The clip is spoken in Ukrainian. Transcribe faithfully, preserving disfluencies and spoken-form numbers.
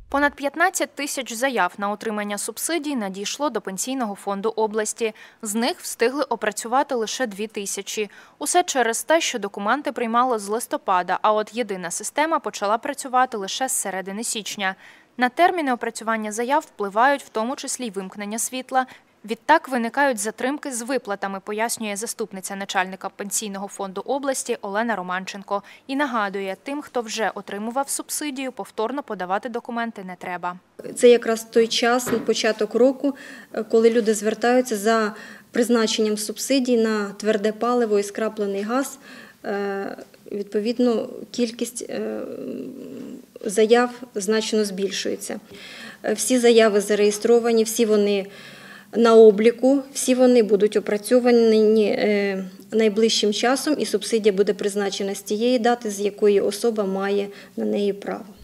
Понад п'ятнадцять тисяч заяв на отримання субсидій надійшло до Пенсійного фонду області. З них встигли опрацювати лише дві тисячі. Усе через те, що документи приймали з листопада, а от єдина система почала працювати лише з середини січня. На терміни опрацювання заяв впливають в тому числі й вимкнення світла. Відтак виникають затримки з виплатами, пояснює заступниця начальника Пенсійного фонду області Олена Романченко. І нагадує, тим, хто вже отримував субсидію, повторно подавати документи не треба. Це якраз той час, початок року, коли люди звертаються за призначенням субсидій на тверде паливо і скраплений газ. Відповідно, кількість заяв значно збільшується. Всі заяви зареєстровані, всі вони на обліку, всі вони будуть опрацьовані найближчим часом, і субсидія буде призначена з тієї дати, з якої особа має на неї право.